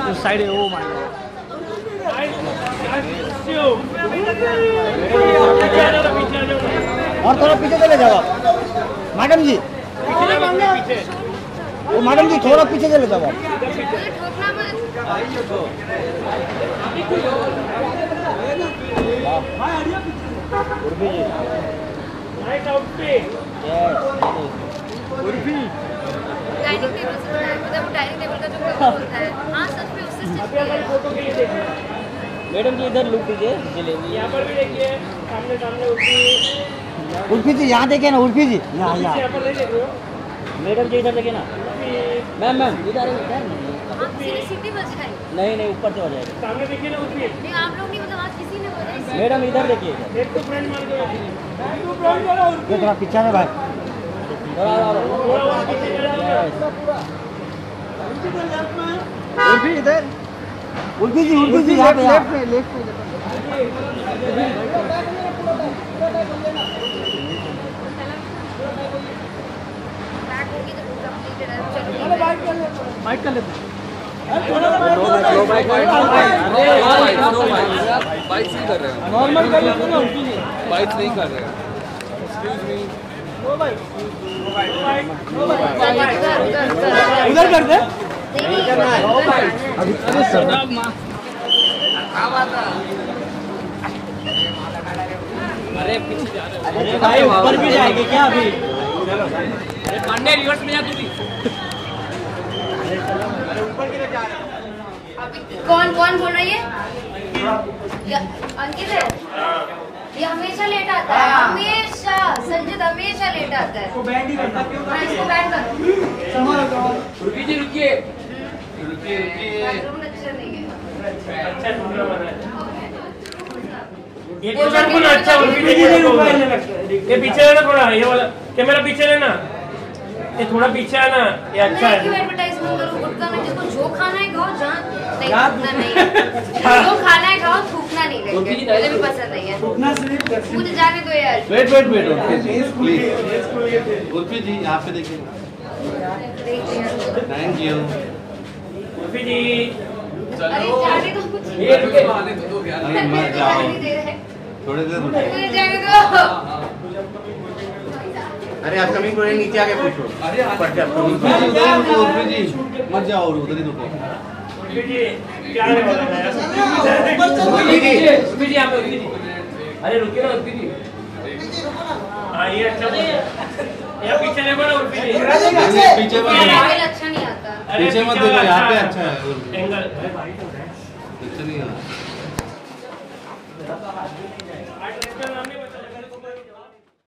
उस साइड है। Oh my God, और थोड़ा पीछे चले जाओ मैडम जी। वो मैडम जी थोड़ा पीछे चले जाओ आप। उर्फी जी, उर्फी डाइनिंग टेबल से मतलब डाइनिंग टेबल का जो कवर होता है। हाँ सच में उससे फोटो के लिए देखिए। मैडम जी इधर लुक दीजिए जलेबी। यहाँ पर भी देखिए, सामने सामने उर्फी जी यहाँ देखिए ना, उर्फी जी यहाँ यहाँ पर नहीं देख रहे हो? मैडम जी इधर देखिए ना। मैम इधर आप किसी ने सीटी बजाई? नहीं ऊपर से हो जाएगा। सामने देखिए ना उसकी। नहीं आप लोग नहीं, मतलब आज किसी ने बजाई। मैडम इधर देखिए, एक तो फ्रेंड मान दो, ये थोड़ा पीछे है भाई। उर्फी इधर, उर्फी जी यहाँ पे लेफ्ट में बाइक कर लेते हैं। बाइक नहीं कर रहे हैं, नॉर्मल कर लेते ना, बाइक नहीं कर रहे हैं। एक्सक्यूज मी, उधर कर दे। अरे पीछे जा रहे अरे भाई ऊपर भी जाएगी क्या अभी? अरे पांडे रिवर्स में जा तू भी। कौन बोल रही है? अंकित है। ये हमेशा लेट आता है, हमेशा संजित हमेशा लेट आता है। इसको बैंड ही करता क्यों? हाँ इसको बैंड कर। रुकिए रुकिए रुकिए। बाथरूम अच्छा नहीं है। ये पोजीशन को ना अच्छा ये पीछे है ना, थोड़ा ये वाला कैमरा पीछे है ना, ये थोड़ा पीछे है ना, ये अच्छा है। क्यों एडवर्टाइजमेंट करूं? गुटका में जिसको जो खाना है खाओ, जहाँ नहीं थूकना नहीं है। जो खाना है खाओ, थूकना नहीं लेंगे। मुझे भी पसंद नहीं है। मुझे जाने दो यार। वेट प्लीज उर्फी जी यहाँ पे देखिए। Thank you Urfi ji. अरे जाने दो कुछ। ये रुके आने तो दो यार। अरे मत जाओ, नहीं दे रहे। थोड़ी देर रुको। मुझे जाने दो। अरे आप कमिंग को नीचे आके पूछो। अरे उर्फी जी मत जाओ, उधर ही रुको। उर्फी जी क्या है वाला है? उर्फी जी यहाँ पे उर्फी जी। अरे रुकिए ना उर्फी जी। हाँ ये अच्छा है। यहाँ पीछे देखो ना उर्फी जी। पीछे मत एंगल देखो, अच्छा नहीं आता। पीछे मत देखो, यहाँ पे अच्छा है। एंगल अच्छा नहीं है।